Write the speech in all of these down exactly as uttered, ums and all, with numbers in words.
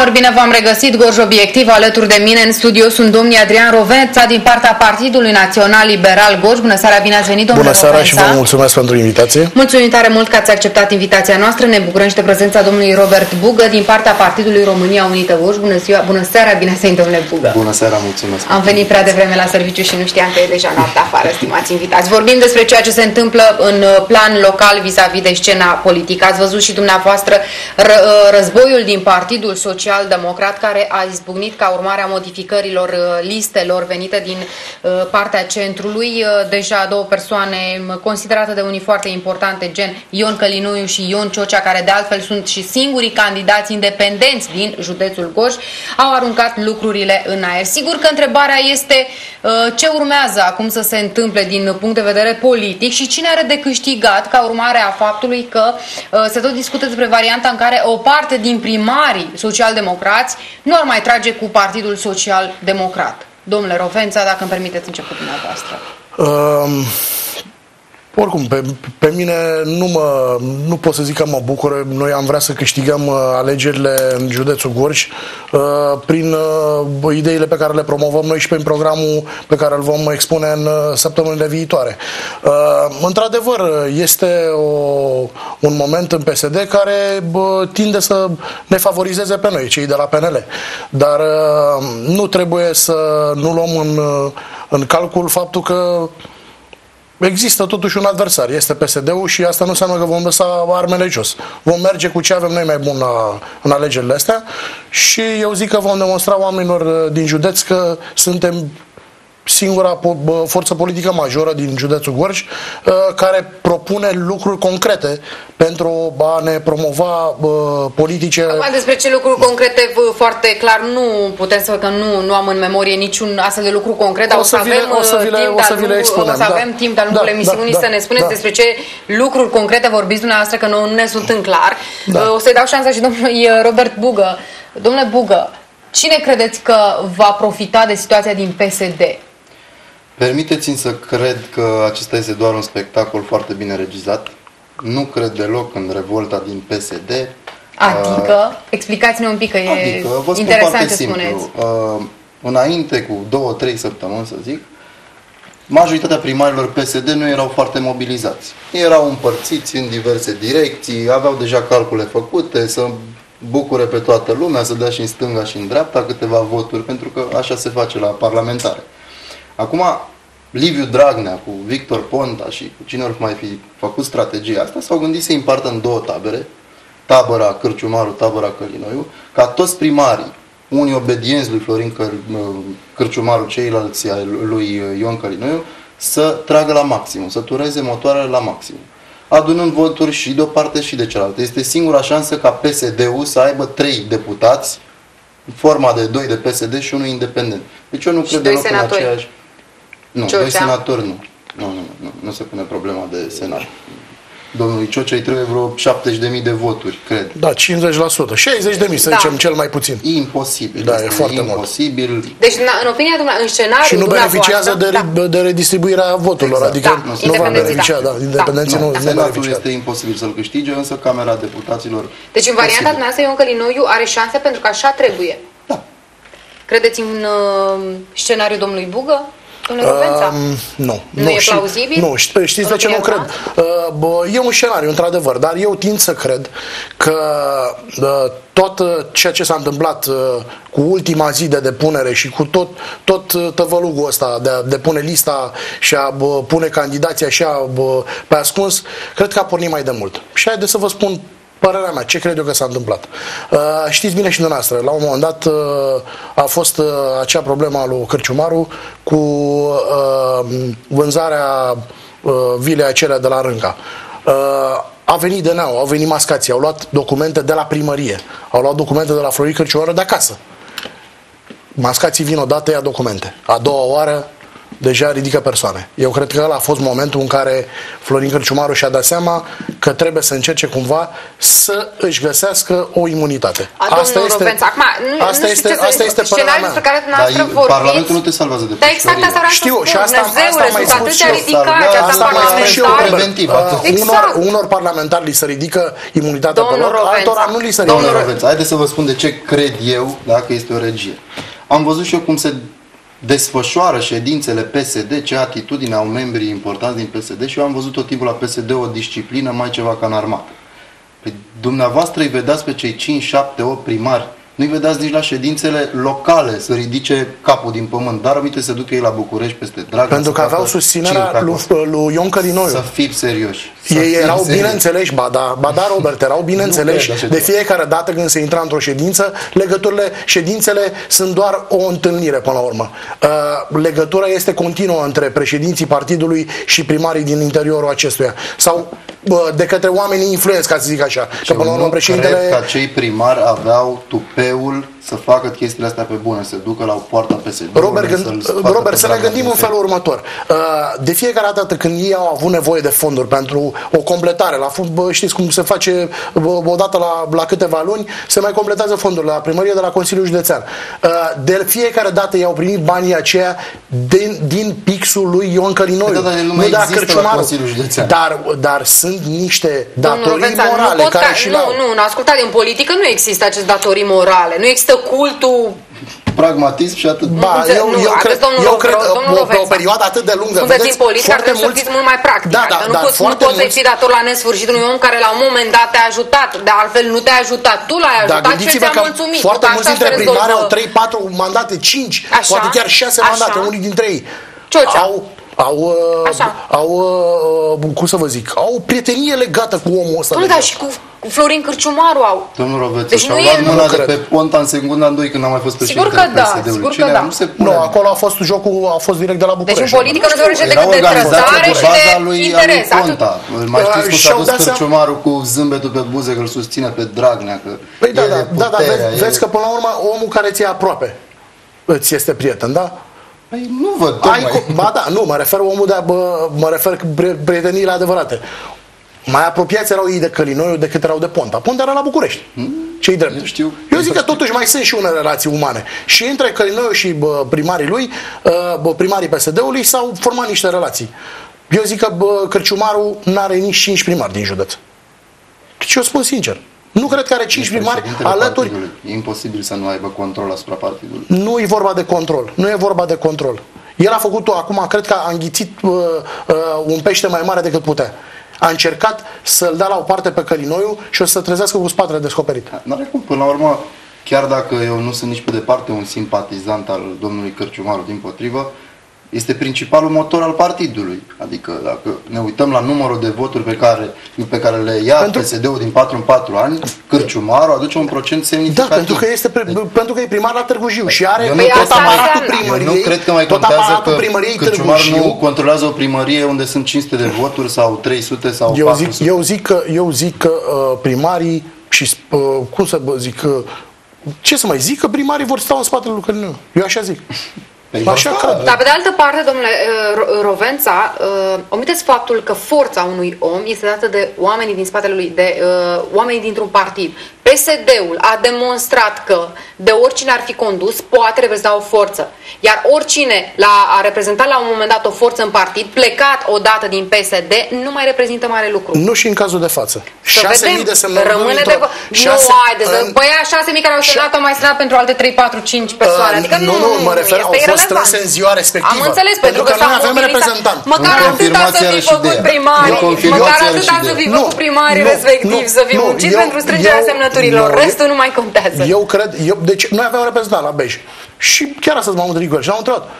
ori bine v-am regăsit, Gorj Obiectiv, alături de mine în studio sunt domnii Adrian Rovența din partea Partidului Național Liberal Gorj. Bună seara, bine ați venit, domnule Bună seara Rovența. și vă mulțumesc pentru invitație. Mulțumim tare mult că ați acceptat invitația noastră. Ne bucurăm și de prezența domnului Robert Bugă din partea Partidului România Unită Gorj. Bună ziua, bună seara, bine ați venit, domnule Bugă. Bună seara, mulțumesc. Am venit prea devreme la serviciu și nu știam că e deja noaptea afară, stimați invitați. Vorbim despre ceea ce se întâmplă în plan local vis-a-vis de scena politică. Ați văzut și dumneavoastră războiul din Partidul Social Democrat, care a izbucnit ca urmare a modificărilor listelor venite din partea centrului. Deja două persoane considerate de unii foarte importante, gen Ion Călinoiu și Ion Ciocea, care de altfel sunt și singurii candidați independenți din județul Gorj, au aruncat lucrurile în aer. Sigur că întrebarea este ce urmează acum să se întâmple din punct de vedere politic și cine are de câștigat ca urmare a faptului că se tot discută despre varianta în care o parte din primarii social-democrați nu ar mai trage cu Partidul Social-Democrat. Domnule Rovența, dacă îmi permiteți, început dumneavoastră. Um, oricum, pe, pe mine nu, mă, nu pot să zic că mă bucură. Noi am vrea să câștigăm alegerile în județul Gorj uh, prin uh, ideile pe care le promovăm noi și prin programul pe care îl vom expune în uh, săptămânile viitoare. Uh, într-adevăr, este o, un moment în P S D care uh, tinde să ne favorizeze pe noi, cei de la P N L. Dar uh, nu trebuie să nu luăm în, în calcul faptul că există totuși un adversar, este P S D-ul și asta nu înseamnă că vom lăsa armele jos. Vom merge cu ce avem noi mai bun la, în alegerile astea și eu zic că vom demonstra oamenilor din județ că suntem singura forță politică majoră din județul Gorj care propune lucruri concrete pentru a ne promova politice. Acum, despre ce lucruri concrete foarte clar nu putem să, că nu, nu am în memorie niciun astfel de lucru concret, dar o să avem timp de-a lungul emisiunii să ne spuneți da. despre ce lucruri concrete vorbiți dumneavoastră, că nu, nu ne sunt în clar. Da. O să-i dau șansa și domnului Robert Bugă. Domnule Bugă, cine credeți că va profita de situația din P S D? Permiteți-mi să cred că acesta este doar un spectacol foarte bine regizat. Nu cred deloc în revolta din P S D. Adică? Uh, explicați-ne un pic, că adică, e interesant ce spuneți. Uh, înainte cu două, trei săptămâni, să zic, majoritatea primarilor P S D nu erau foarte mobilizați. Erau împărțiți în diverse direcții, aveau deja calcule făcute, să bucure pe toată lumea, să dea și în stânga și în dreapta câteva voturi, pentru că așa se face la parlamentare. Acum, Liviu Dragnea cu Victor Ponta și cu cine or mai fi făcut strategia asta, s-au gândit să împartă în două tabere, tabăra Cârciumaru, tabăra Călinoiu, ca toți primarii, unii obedienți lui Florin Cârciumaru, ceilalți lui Ion Călinoiu, să tragă la maximum, să tureze motoarele la maximum, adunând voturi și de o parte și de cealaltă. Este singura șansă ca P S D-ul să aibă trei deputați, în forma de doi de P S D și unul independent. Deci eu nu cred deloc în aceeași... Nu, Ciocea. Doi senatori nu. Nu, nu, nu. Nu se pune problema de senat. Domnului Ciocea îi trebuie vreo șaptezeci de mii de voturi, cred. Da, cincizeci la sută. șaizeci de mii, să da. zicem, cel mai puțin. Imposibil. Da, e foarte imposibil. mult. Deci, în opinia dumneavoastră, în scenariul și nu beneficiază de, da. de redistribuirea voturilor. Exact. Adică da. nu va beneficia. Da. Independenții da. nu, da. nu Senatul este imposibil să-l câștige, însă Camera Deputaților... Deci, în varianta dumneavoastră, Ion Călinoiu are șanse pentru că așa trebuie. Da. Credeți în uh, scenariul domnului Bugă? Uh, nu. Nu, nu e ști, plauzibil? Nu, ști, știți de ce nu cred? Uh, e un scenariu, într-adevăr, dar eu tind să cred că uh, tot ceea ce s-a întâmplat uh, cu ultima zi de depunere și cu tot, tot tăvălugul ăsta de a depune lista și a uh, pune candidații așa uh, pe ascuns, cred că a pornit mai de mult. Și haideți să vă spun părerea mea, ce cred eu că s-a întâmplat. Uh, știți bine și dumneavoastră, la un moment dat uh, a fost uh, acea problemă a lui Cârciumaru cu uh, vânzarea uh, vilei acelea de la Rânca. Uh, a venit D N A-ul, au venit mascații, au luat documente de la primărie, au luat documente de la Florin Cârciumaru de acasă. Mascații vin odată, ia documente. A doua oară deja ridică persoane. Eu cred că ăla a fost momentul în care Florin Cârciumaru și-a dat seama că trebuie să încerce cumva să își găsească o imunitate. A, asta este, Rovenț, acum, nu, asta nu este, asta este părerea mea. Care Dar Parlamentul nu te salvează de pușcărie. Da, exact asta vreau Știu, să și asta, spun. asta am mai spus și eu. Asta am mai spus și eu, preventiv. Unor, unor parlamentari li se ridică imunitatea pe lor, altora nu li se ridică. Domnul Rovenț, haideți să vă spun de ce cred eu, dacă este o regie. Am văzut și eu cum se desfășoară ședințele P S D, ce atitudine au membrii importanți din P S D și eu am văzut tot timpul la P S D o disciplină mai ceva ca în armată. Păi, dumneavoastră îi vedeați pe cei cinci, șapte, opt primari, nu-i vedeați nici la ședințele locale să ridice capul din pământ, dar aminte să ducă ei la București peste Dragnea. Pentru că aveau susținerea lui, lui Ion Călinoiu. Să fim serioși. Ei erau bine înțeleși, ba da, ba da, Robert, erau bine înțeleși. De fiecare dată când se intra într-o ședință, legăturile, ședințele sunt doar o întâlnire până la urmă. Uh, legătura este continuă între președinții partidului și primarii din interiorul acestuia. Sau uh, de către oamenii influenți, ca să zic așa. Că până la urmă președintele... cred că acei primari aveau tupeul să facă chestiile astea pe bune, să ducă la poarta P S D-ului. Robert, gând, Robert să ne gândim în felul următor. De fiecare dată când ei au avut nevoie de fonduri pentru o completare, la fond, știți cum se face odată la, la câteva luni, se mai completează fondurile la primărie de la Consiliul Județean. De fiecare dată i-au primit banii aceia din, din pixul lui Ion Călinoiu. Da, nu, nu dar Cârciumaru. Dar, dar sunt niște datorii Rovența, morale nu care ca, și nu, nu, nu, ascultați, în politică nu există aceste datorii morale, nu există cultul pragmatism și atât. Ba, eu, nu, eu cred, eu cred o, pe o perioadă atât de lungă. Sunteți în politică, ar trebui mulți... să fiți mult mai practic. Da, da, nu da, poți, nu poți să-i fii dator la nesfârșit unui om care la un moment dat te-a ajutat, de altfel nu te-a ajutat, tu l-ai ajutat da, și ți-a mulțumit. Foarte mulți dintre primari au trei patru mandate, cinci, așa, poate chiar șase mandate, unii dintre ei. Ciocea. Au au, au, cum să vă zic, au o prietenie legată cu omul ăsta. Dom'le, dar și cu Florin Cârciumaru au. Domnul Rovețu, deci și-au luat mâna de pe Ponta în secunda doi când am mai fost președinte Sigur că da, sigur că da. Nu, acolo a fost jocul, a fost direct de la București. Deci în politică nu se vorbește decât de trăsare și de interes. Ponta. Mai știți cum s-a dus Cârciumaru cu zâmbetul pe buze că îl susține pe Dragnea, că păi da, da, da, vezi că până la urmă omul care ți-e aproape îți este prieten, da? Păi nu văd, Ai, ba da, nu, mă refer omul de, bă, mă refer prieteniile adevărate. Mai apropiați erau ei de Călinoiu decât erau de Ponta. Ponta era la București. Hmm? Ce-i drept? Eu, știu, Eu zic că totuși mai sunt și unele relații umane. Și între Călinoiu și bă, primarii lui, bă, primarii P S D-ului, s-au format niște relații. Eu zic că bă, Cârciumaru n-are nici cinci primari din județ. Deci eu spun sincer. Nu cred că are cinci primari alături. E imposibil să nu aibă control asupra partidului. Nu e vorba de control. Nu e vorba de control. El a făcut-o acum, cred că a înghițit uh, uh, un pește mai mare decât putea. A încercat să-l dea la o parte pe Călinoiu și o să trezească cu spatele descoperit. N-are cum, până la urmă, chiar dacă eu nu sunt nici pe departe un simpatizant al domnului Cârciumaru, dimpotrivă, este principalul motor al partidului. Adică dacă ne uităm la numărul de voturi pe care, pe care le ia pentru... P S D-ul din patru în patru ani, Cârciumaru aduce un procent semnificativ. Da, pentru că, este pre... deci... pentru că e primar la Târgu Jiu și are nu tot aparatul primăriei. Eu nu cred că mai contează că Cârciumaru nu controlează o primărie unde sunt cinci sute de voturi sau trei sute sau eu patru sute. Zic, eu zic că, eu zic că uh, primarii și, uh, cum să zic, uh, ce să mai zic, că primarii vor sta în spatele lui Călinoiu. Eu așa zic. Așa cred. Dar pe de altă parte, domnule Rovența, omiteți faptul că forța unui om este dată de oamenii din spatele lui, de uh, oamenii dintr-un partid. P S D-ul a demonstrat că de oricine ar fi condus, poate reprezenta o forță. Iar oricine l-a, a reprezentat la un moment dat o forță în partid, plecat odată din P S D, nu mai reprezintă mare lucru. Nu și în cazul de față. șase mii de semnături. Rămâne de... Nu, haideți, în... păi șase mii care au semnat, au mai semnat pentru alte trei, patru, cinci persoane. Adică nu, nu, mă refer, au fost strânse în ziua respectivă. Am înțeles, pentru, pentru că, că noi avem reprezentant. Măcar atâta să fi făcut primarii, măcar atâta să fi făcut primarii respectiv, să fi muncit pentru strângerea semnăturilor. Restul nu mai contează. Eu cred, eu, deci noi aveam reprezentant la Bej. Și chiar astăzi m-am întâlnit cu el și l-am întrebat.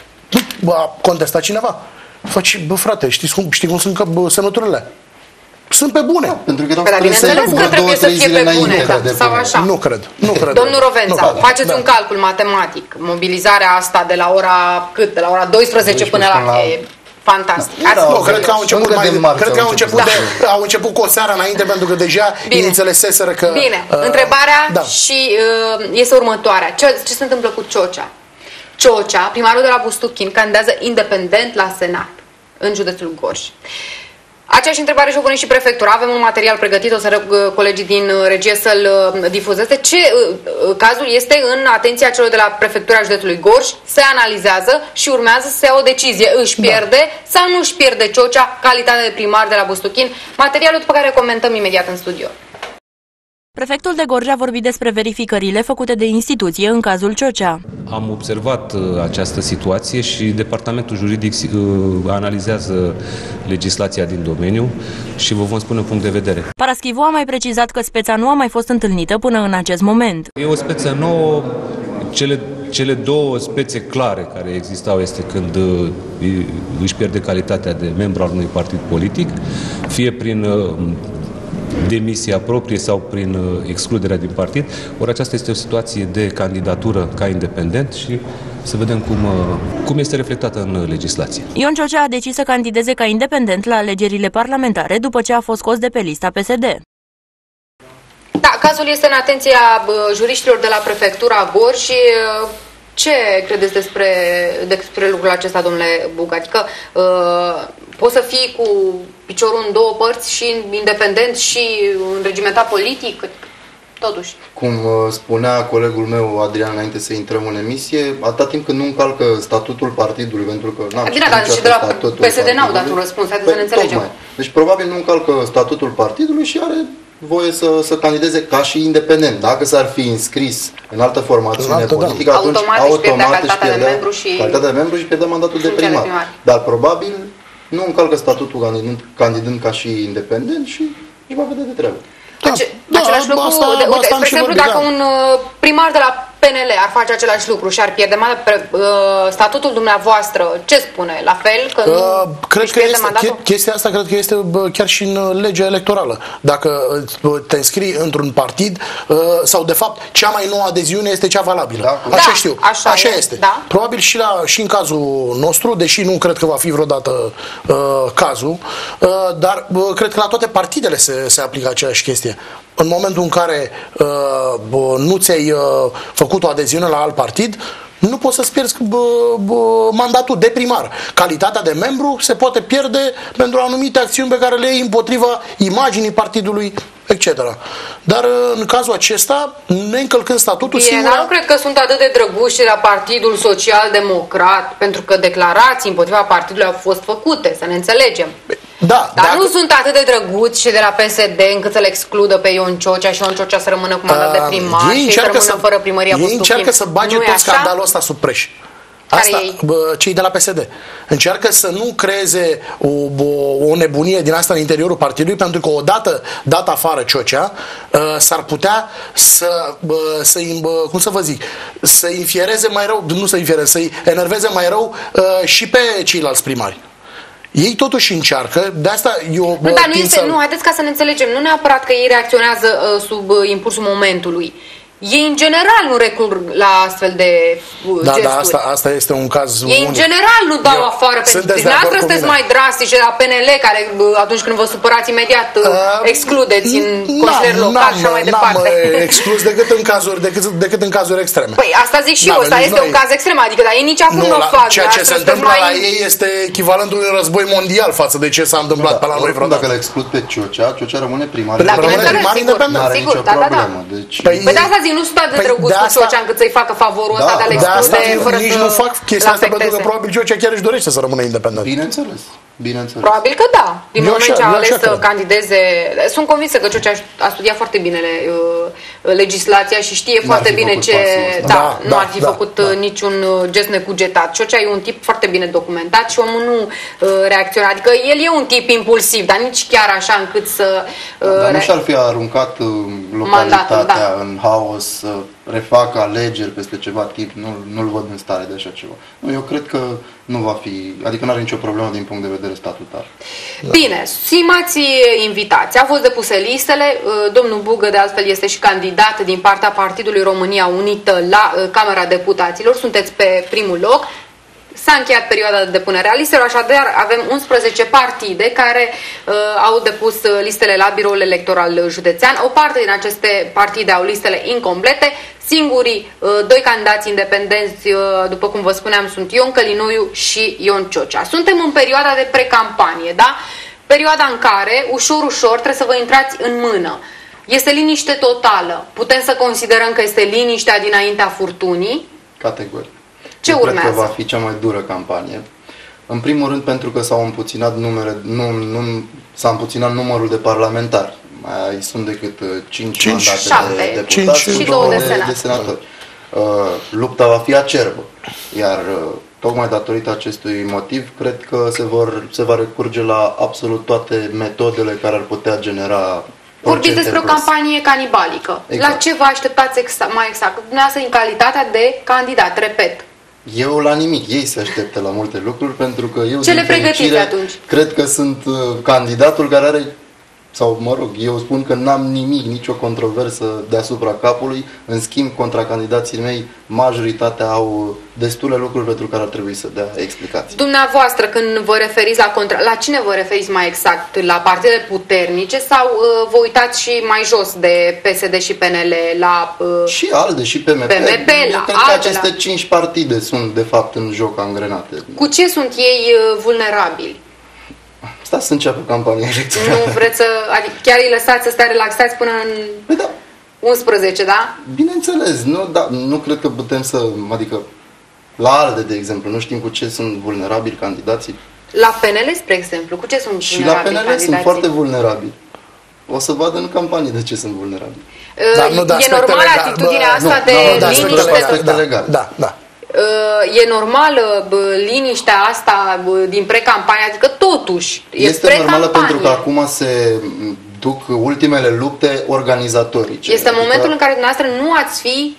A contestat cineva? Faci, bă frate, știți cum, știi cum sunt că semnăturile? Sunt pe bune. Da, pentru că păi, dar bineînțeles că trebuie să fie pe bune, da, sau așa. Nu cred, nu cred. Domnul Rovența, nu, faceți da. un calcul matematic. Mobilizarea asta de la ora cât? De la ora doisprezece până la... la... E fantastic. Da, nu, cred că au început, mai, cred că au început, de, au început cu o seară înainte, pentru că deja îi înțeleseseră că... Bine, uh, întrebarea da. și uh, este următoarea. Ce, ce se întâmplă cu Ciocea? Ciocea, primarul de la Bustuchin, candidează independent la Senat în județul Gorj. Aceeași întrebare și-o pune și prefectura. Avem un material pregătit, o să rog colegii din regie să-l difuzeze. Ce cazul este în atenția celor de la prefectura județului Gorj, se analizează și urmează să se ia o decizie. Își pierde da. sau nu își pierde Ciocea calitatea de primar de la Bustuchin? Materialul după care comentăm imediat în studio. Prefectul de Gorj a vorbit despre verificările făcute de instituție în cazul Ciocea. Am observat această situație și departamentul juridic analizează legislația din domeniu și vă vom spune un punct de vedere. Paraschivu a mai precizat că speța nu a mai fost întâlnită până în acest moment. E o speță nouă. Cele, cele două spețe clare care existau este când își pierde calitatea de membru al unui partid politic, fie prin demisia proprie sau prin excluderea din partid. Ori aceasta este o situație de candidatură ca independent și să vedem cum, cum este reflectată în legislație. Ion Ciocea a decis să candideze ca independent la alegerile parlamentare după ce a fost scos de pe lista P S D. Da, cazul este în atenția juriștilor de la prefectura Gorj și ce credeți despre, despre lucrul acesta, domnule Bugă? Adică uh, poți să fii cu piciorul în două părți și independent și înregimentat politic? Totuși. Cum spunea colegul meu Adrian înainte să intrăm în emisie, atâta timp când nu încalcă statutul partidului, pentru că n-am Bine, dar și de la P S D n-au dat un răspuns, haideți să ne înțelegem. Tocmai. Deci probabil nu încalcă statutul partidului și are voie să, să candideze ca și independent. Dacă s-ar fi înscris în altă formațiune altă, politică, da. atunci automat, automat își pierdea calitatea de membru și, calitatea de membru și pierdea mandatul de primar. primar. Dar probabil nu încalcă statutul candidând, candidând ca și independent și își va vedea de treabă. Da, Ace da, același lucru, asta, de, uite, asta spre exemplu, vorbit, dacă da. un primar de la P N L ar face același lucru și ar pierde uh, statutul dumneavoastră, ce spune? La fel? Că uh, cred că este, mandatul? chestia asta cred că este chiar și în legea electorală. Dacă te înscrii într-un partid uh, sau de fapt cea mai nouă adeziune este cea valabilă. Da, așa da, știu. Așa, așa e, este. Da. Probabil și, la, și în cazul nostru, deși nu cred că va fi vreodată uh, cazul, uh, dar uh, cred că la toate partidele se, se aplică aceeași chestie. În momentul în care uh, nu ți-ai uh, făcut o adeziune la alt partid, nu poți să-ți pierzi bă, bă, mandatul de primar. Calitatea de membru se poate pierde pentru anumite acțiuni pe care le iei împotriva imaginii partidului, et cetera. Dar în cazul acesta, neîncălcând statutul, Bine, singura... dar nu cred că sunt atât de drăguși la Partidul Social Democrat, pentru că declarații împotriva partidului au fost făcute, să ne înțelegem. Da, dar dacă... nu sunt atât de drăguți și de la P S D încât să le excludă pe Ion Ciocea și Ion Ciocea să rămână cu mandat de primar uh, și să rămână să, fără primăria Bustuchin. Ei încearcă să bage tot scandalul ăsta sub preș. Asta, bă, cei de la P S D încearcă să nu creeze o, o, o nebunie din asta în interiorul partidului, pentru că odată dat afară Ciocea, uh, s-ar putea să, uh, să bă, cum să vă zic, să infiereze mai rău, nu să infiereze, să-i enerveze mai rău uh, și pe ceilalți primari. Ei totuși încearcă, de asta eu... Nu, dar nu este, nu, haideți ca să ne înțelegem, nu neapărat că ei reacționează uh, sub uh, impulsul momentului. Ei în general nu recurg la astfel de uh, da, gesturi. Da, asta, asta este un caz Ei unic. în general nu dau eu, afară pentru că dumneavoastră sunteți mai drastice la P N L, care atunci când vă supărați imediat uh, excludeți în consilier local și așa mai departe. N-am exclus decât în cazuri, decât, decât în cazuri extreme. Păi asta zic și eu, asta este un caz extrem, adică dar ei nici acum nu o fac. Ceea ce se întâmplă la ei este echivalentul unui război mondial față de ce s-a întâmplat pe la noi vreodată. Dacă le exclud pe Ciocea, Ciocea rămâne primar. Da, bineînțeles, sigur, sigur, da, da, da. Păi de asta zic, nu sunt atât de drăguț cu Ciocea încât să-i facă favorul ăsta de a le exclude fără să nici nu fac chestia asta pentru că probabil Ciocea chiar își dorește să rămână independent. Bineînțeles. Bineînțeles. Probabil că da. Din eu moment ce a ales să candideze, sunt convinsă că Ciocea a studiat foarte bine uh, legislația și știe foarte bine ce... Da, da, nu da, ar fi da, făcut da. niciun gest necugetat. Ciocea e un tip foarte bine documentat și omul nu uh, reacționează. Adică el e un tip impulsiv, dar nici chiar așa încât să... Uh, dar nu și-ar fi aruncat uh, localitatea mandatul, da. în haos, să refacă alegeri peste ceva timp. Nu, nu-l văd în stare de așa ceva. Nu, eu cred că nu va fi, adică nu are nicio problemă din punct de vedere statutar. Bine, stimați invitați, au fost depuse listele, domnul Bugă de altfel este și candidat din partea Partidului România Unită la Camera Deputaților, sunteți pe primul loc. S-a încheiat perioada de depunere a listelor, așadar avem unsprezece partide care uh, au depus listele la biroul electoral județean. O parte din aceste partide au listele incomplete. Singurii doi candidați independenți, după cum vă spuneam, sunt Ion Călinoiu și Ion Ciocea. Suntem în perioada de precampanie, da? Perioada în care, ușor, ușor, trebuie să vă intrați în mână. Este liniște totală. Putem să considerăm că este liniștea dinaintea furtunii? Categoric. Ce Eu urmează? cred că va fi cea mai dură campanie. În primul rând pentru că s-au împuținat numere, nu, nu, s-a împuținat numărul de parlamentari. Mai sunt decât cinci mandate de deputați și două de, de, de senatori. Uh, lupta va fi acerbă. Iar uh, tocmai datorită acestui motiv, cred că se, vor, se va recurge la absolut toate metodele care ar putea genera. Vorbiți despre o campanie canibalică. Exact. La ce vă așteptați exact, mai exact? Dumneavoastră în calitatea de candidat, repet. Eu la nimic, ei se așteptă la multe lucruri pentru că eu ce le pregătiți atunci? Cred că sunt uh, candidatul care are, sau mă rog, eu spun că n-am nimic, nicio controversă deasupra capului, în schimb contra candidații mei majoritatea au destule lucruri pentru care ar trebui să dea explicații. Dumneavoastră când vă referiți la contra, la cine vă referiți mai exact? La partide puternice sau uh, vă uitați și mai jos de P S D și P N L la uh, și ALDE și P M P? P M P eu la cred ALDE, că aceste la... cinci partide sunt de fapt în joc angrenate. Cu ce sunt ei uh, vulnerabili? Stați să înceapă campania electorală. Nu vreți să, adică chiar îi lăsați să stea relaxați până în păi da. unsprezece, da? Bineînțeles, nu, da, nu cred că putem să, adică la ALDE, de exemplu, nu știm cu ce sunt vulnerabili candidații. La P N L, spre exemplu, cu ce sunt și vulnerabili la P N L candidații? sunt foarte vulnerabili. O să vadă în campanie de ce sunt vulnerabili. Dar nu de e normală atitudinea asta de liniște? Da, da, da. E normală liniștea asta din precampanie? Adică totuși este normală pentru că acum se duc ultimele lupte organizatorice. Este adică... momentul în care dumneavoastră nu ați fi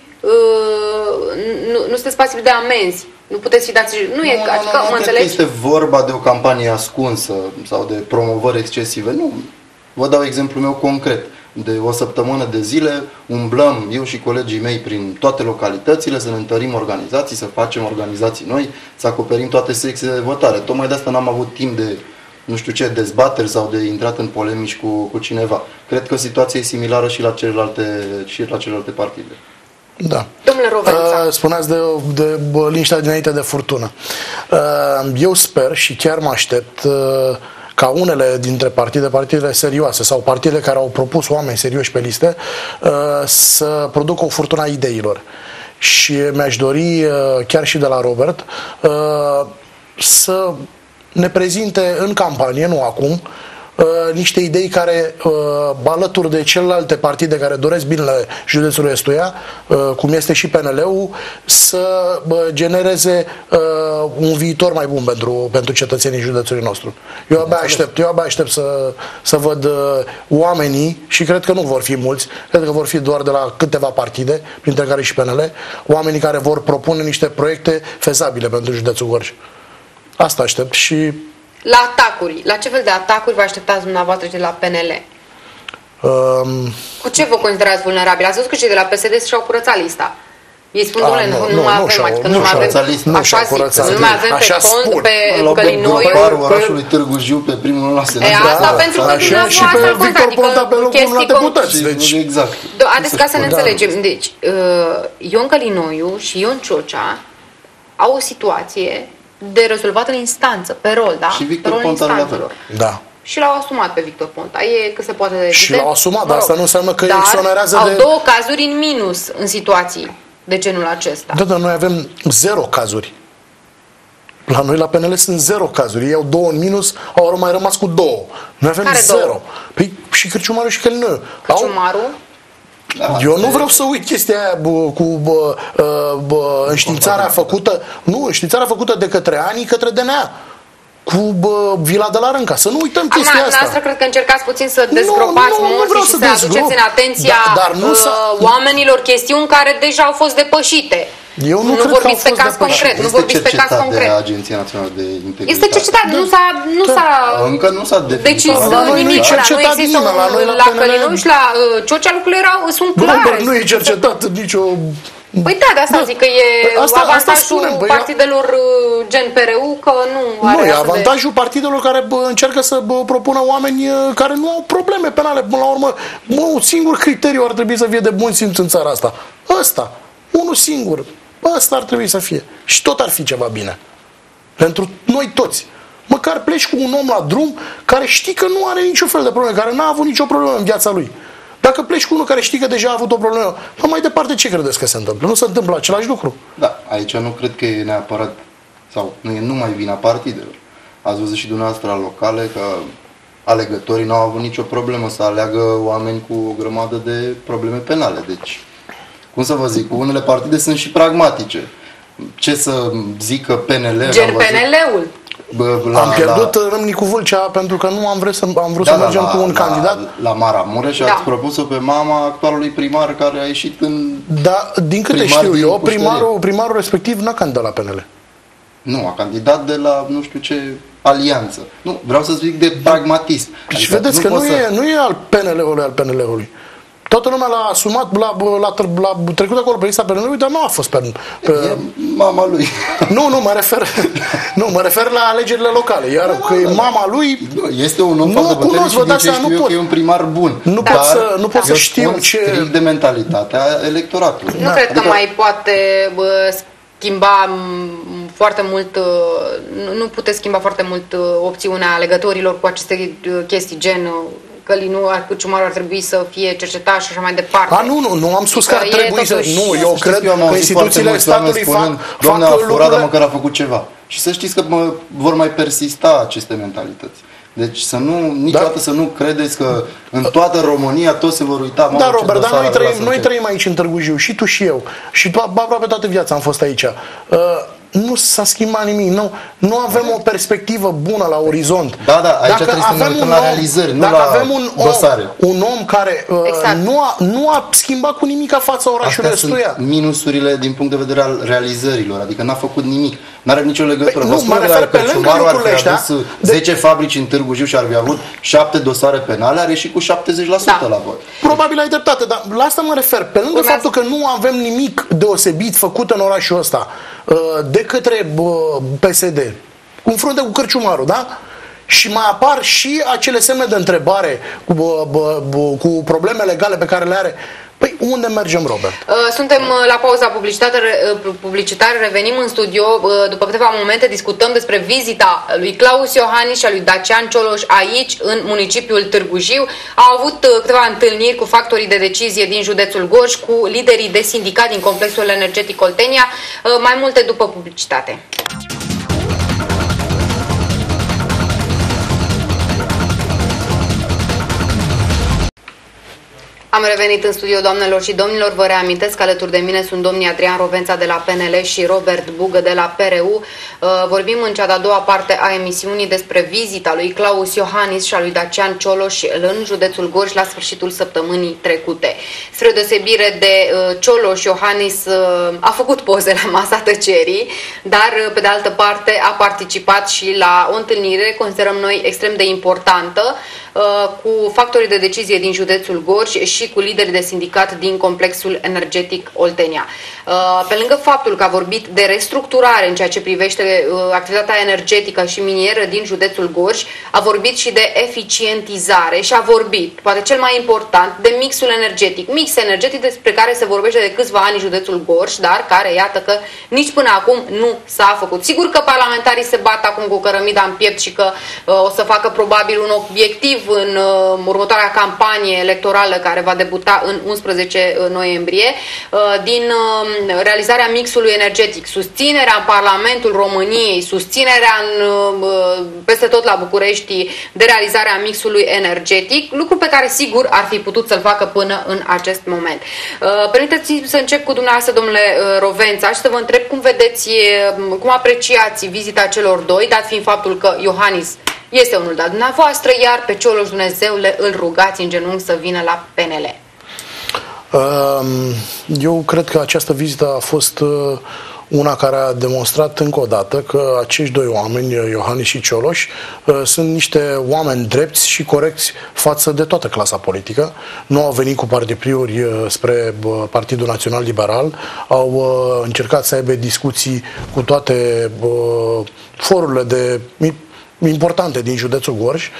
nu, nu sunteți pasivi de amenzi. Nu puteți fi dați... Nu, nu e, nu, adică, nu, mă nu înțelegi? Este vorba de o campanie ascunsă sau de promovări excesive. Nu. Vă dau exemplul meu concret. De o săptămână de zile umblăm eu și colegii mei prin toate localitățile să ne întărim organizații, să facem organizații noi, să acoperim toate secțiile de votare. Tocmai de asta n-am avut timp de, nu știu ce, dezbateri sau de intrat în polemici cu, cu cineva. Cred că situația e similară și la celelalte, și la celelalte partide. Da. Domnule Rovența. Uh, spuneați de, de liniștea dinainte de furtună. Uh, eu sper și chiar mă aștept uh, ca unele dintre partide, partidele serioase sau partidele care au propus oameni serioși pe liste uh, să producă o furtună a ideilor. Și mi-aș dori, uh, chiar și de la Robert, uh, să ne prezinte în campanie, nu acum, Uh, niște idei care, uh, alături de celelalte partide care doresc binele județului Estoia, uh, cum este și P N L-ul, să uh, genereze uh, un viitor mai bun pentru, pentru cetățenii județului nostru. Eu abia aștept, eu abia aștept să, să văd uh, oamenii, și cred că nu vor fi mulți, cred că vor fi doar de la câteva partide, printre care și P N L, oamenii care vor propune niște proiecte fezabile pentru județul Gorj. Asta aștept și la atacuri. La ce fel de atacuri vă așteptați dumneavoastră de la P N L? Um, Cu ce vă considerați vulnerabili? Ați văzut că cei de la P S D și-au curățat lista. Ei spun, domnule, nu, nu, nu mai avem, adică nu mai avem, nu așa zic, nu mai avem pe cont, pe Călinoiu. Luau orașului Târgu Jiu pe primul la senat. E asta pentru că dumneavoastră ați contat, adică chestii deputați. Deci, exact. Haideți ca să ne înțelegem. Deci, Ion Călinoiu și Ion Ciocea au o situație de rezolvat în instanță, pe rol, da? Și Victor Ponta la fel. Da. Și l-au asumat pe Victor Ponta. E că se poate de Și l-au asumat, dar asta nu înseamnă că dar exonerează au de... două cazuri în minus în situații de genul acesta. Da, dar noi avem zero cazuri. La noi, la P N L, sunt zero cazuri. Ei au două în minus, au mai rămas cu două. Noi avem Care zero. Două? Păi și Cârciumaru și Călinoiu. Cârciumaru? Da, Eu nu vreau să uit chestia aia bă, cu bă, bă, înștiințarea făcută, nu, înștiințarea făcută de către ANI către D N A. Cu bă, Vila de la Rânca. Să nu uităm chestia Ama, asta. Noastră cred că încercați puțin să dezgropați nu, nu, morții nu și să, să aduceți în atenția da, dar nu uh, oamenilor chestiuni care deja au fost depășite. Eu nu, nu cred vorbiți că pe caz concret, nu vorbiți pe caz concret. De Agenția Națională de Integritate. Este cercetat, nu s-a nu s-a încă nu s-a definit. Deci nimic, nu există la noi la Călinoiu și la Ciocea lucrurile erau sunt clare. Nu e cercetat nicio Păi da, de asta da. zic că e asta, avantajul asta spunem, bă, partidelor gen P R U, că nu are Nu, e astfel de... avantajul partidelor care bă, încearcă să bă, propună oameni uh, care nu au probleme penale. Până la urmă, bă, un singur criteriu ar trebui să fie de bun simț în țara asta. Ăsta. Unul singur. Ăsta ar trebui să fie. Și tot ar fi ceva bine. Pentru noi toți. Măcar pleci cu un om la drum care știi că nu are niciun fel de probleme, care n-a avut nicio problemă în viața lui. Dacă pleci cu unul care știi că deja a avut o problemă, pă, mai departe ce credeți că se întâmplă? Nu se întâmplă același lucru? Da, aici nu cred că e neapărat, sau nu e numai vina partidelor. Ați văzut și dumneavoastră la locale că alegătorii n-au avut nicio problemă să aleagă oameni cu o grămadă de probleme penale. Deci, cum să vă zic, unele partide sunt și pragmatice. Ce să zică P N L? Gen P N L-ul. La, am pierdut la... Râmnicu Vâlcea pentru că nu am vrut să, am vrut da, să mergem la, cu un la, candidat. La Maramureș și da. ați propus-o pe mama actualului primar care a ieșit în... Da, din câte știu eu, primarul, primarul respectiv n-a candidat la P N L. Nu, a candidat de la nu știu ce alianță. Nu, vreau să zic de pragmatism. Deci adică vedeți nu că nu, să... e, nu e al P N L-ului al P N L-ului. Toată lumea l-a asumat, l-a, l-a, l-a trecut acolo pe lista P N L-ului, dar nu a fost pe... pe... E mama lui. Nu, nu, mă refer, nu, mă refer la alegerile locale. Iar da, că e mama lui... Este un om foarte puternic și din ce știu eu că e un primar bun. Nu dar pot să, nu pot să știu ce... strict de mentalitatea electoratului. Nu da. cred adică... că mai poate bă, schimba foarte mult, nu puteți schimba foarte mult opțiunea alegătorilor cu aceste chestii gen... că Linu Cârciumaru ar trebui să fie cercetat și așa mai departe. A, nu, nu, nu am spus că ar trebui să... Nu, eu știți cred că instituțiile statului fac... Doamne, a furat, dar măcar a făcut ceva. Și să știți că mă, vor mai persista aceste mentalități. Deci să nu, niciodată da. să nu credeți că în toată România toți se vor uita. Da, Robert, dar noi trăim, noi trăim aici în Târgu Jiu, și tu și eu. Și to- aproape toată viața am fost aici. Uh, nu s-a schimbat nimic. Nu, nu avem o perspectivă bună la orizont. Da, da, aici dacă trebuie să ne uităm la realizări, nu dacă la avem un om, dosare. Un om care uh, exact. nu, a, nu a schimbat cu nimic fața orașului Răstuia. Minusurile din punct de vedere al realizărilor, adică n-a făcut nimic. N-are nicio legătură. Păi, nu, mă refer pe lângă lucrurile ăștia. zece fabrici în Târgu Jiu și ar fi avut șapte dosare penale, are și cu șaptezeci la sută da. la vot. Probabil ai dreptate, dar la asta mă refer. Pe lângă Urmează. faptul că nu avem nimic deosebit făcut în orașul ăsta de către P S D, în frunte cu Cârciumaru, da? Și mai apar și acele semne de întrebare cu, cu probleme legale pe care le are. Păi unde mergem, Robert? Suntem la pauza publicitară, revenim în studio. După câteva momente discutăm despre vizita lui Claus Iohannis și a lui Dacian Cioloș aici, în municipiul Târgu Jiu. Au avut câteva întâlniri cu factorii de decizie din județul Gorj, cu liderii de sindicat din complexul energetic Oltenia. Mai multe după publicitate. Am revenit în studio, doamnelor și domnilor. Vă reamintesc că alături de mine sunt domnii Adrian Rovența de la P N L și Robert Bugă de la P R U. Vorbim în cea de-a doua parte a emisiunii despre vizita lui Claus Iohannis și a lui Dacian Cioloș în județul Gorj la sfârșitul săptămânii trecute. Spre deosebire de Cioloș, Iohannis a făcut poze la masa tăcerii, dar pe de altă parte a participat și la o întâlnire, considerăm noi, extrem de importantă, cu factorii de decizie din județul Gorj și cu liderii de sindicat din complexul energetic Oltenia. Pe lângă faptul că a vorbit de restructurare în ceea ce privește activitatea energetică și minieră din județul Gorj, a vorbit și de eficientizare și a vorbit, poate cel mai important, de mixul energetic. Mix energetic despre care se vorbește de câțiva ani în județul Gorj, dar care, iată că nici până acum nu s-a făcut. Sigur că parlamentarii se bat acum cu cărămida în piept și că uh, o să facă probabil un obiectiv în uh, următoarea campanie electorală care va debuta în unsprezece noiembrie, uh, din uh, realizarea mixului energetic, susținerea în Parlamentul României, susținerea în, uh, peste tot la București de realizarea mixului energetic, lucru pe care sigur ar fi putut să-l facă până în acest moment. Uh, permiteți-mi să încep cu dumneavoastră, domnule uh, Rovența, și să vă întreb cum vedeți, uh, cum apreciați vizita celor doi, dat fiind faptul că Iohannis este unul de-al dumneavoastră, iar pe Cioloș, Dumnezeule, îl rugați în genunchi să vină la P N L. Eu cred că această vizită a fost Una care a demonstrat încă o dată că acești doi oameni, Iohannis și Cioloș, sunt niște oameni drepți și corecți față de toată clasa politică. Nu au venit cu partipriuri spre Partidul Național Liberal, au încercat să aibă discuții cu toate forurile de importante din județul Gorj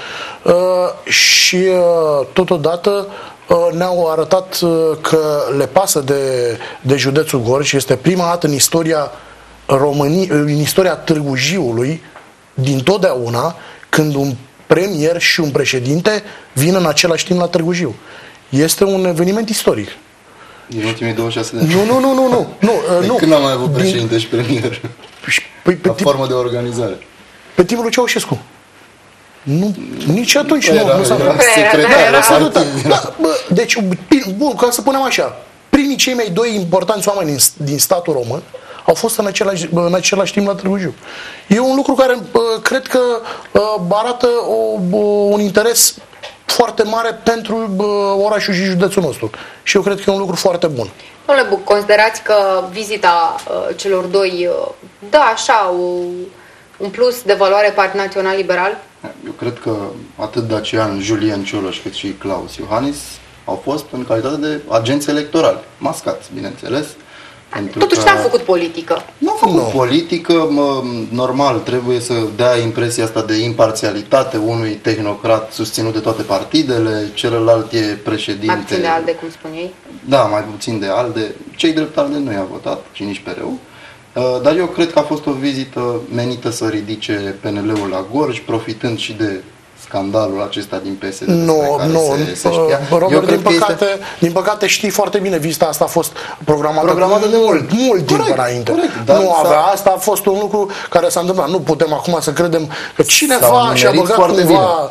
și totodată ne-au arătat că le pasă de, de județul Gorj. Este prima dată în istoria României, în istoria Târgu Jiului, din totdeauna, când un premier și un președinte vin în același timp la Târgu Jiu. Este un eveniment istoric. Din ultimii douăzeci și șase de ani. Nu, nu, nu, nu, nu. nu, nu. Când am mai avut președinte din... și premier? Păi, pe la tip... formă de organizare. Pe timpul lui Ceaușescu. Nu, nici atunci era, nu, nu s-a secretar. Da, deci, bun, ca să punem așa, primii cei mai doi importanți oameni din, din statul român au fost în același, în același timp la Târgu Jiu. E un lucru care cred că arată o, un interes foarte mare pentru orașul și județul nostru. Și eu cred că e un lucru foarte bun. Domnule Buc, considerați că vizita uh, celor doi uh, dă așa o, un plus de valoare Partidul Național Liberal? Eu cred că atât Dacian, Julian Cioloș, cât și Claus Iohannis au fost în calitate de agenți electorali, mascați, bineînțeles. Totuși n-am făcut politică. Nu am făcut no. politică, mă, normal, trebuie să dea impresia asta de imparțialitate unui tehnocrat susținut de toate partidele, celălalt e președinte. Mai puțin de ALDE, cum spuneai? Da, mai puțin de ALDE. Cei drept ALDE nu i-a votat, și nici P R U. Dar eu cred că a fost o vizită menită să ridice P N L-ul la Gorj, profitând și de scandalul acesta din P S D. Nu, nu, se, se Robert, din păcate, este... din păcate știi foarte bine, vizita asta a fost programată, programată de mult, mult timp înainte. Corect, nu avea, asta a fost un lucru care s-a întâmplat. Nu putem acum să credem că cineva și-a băgat cumva...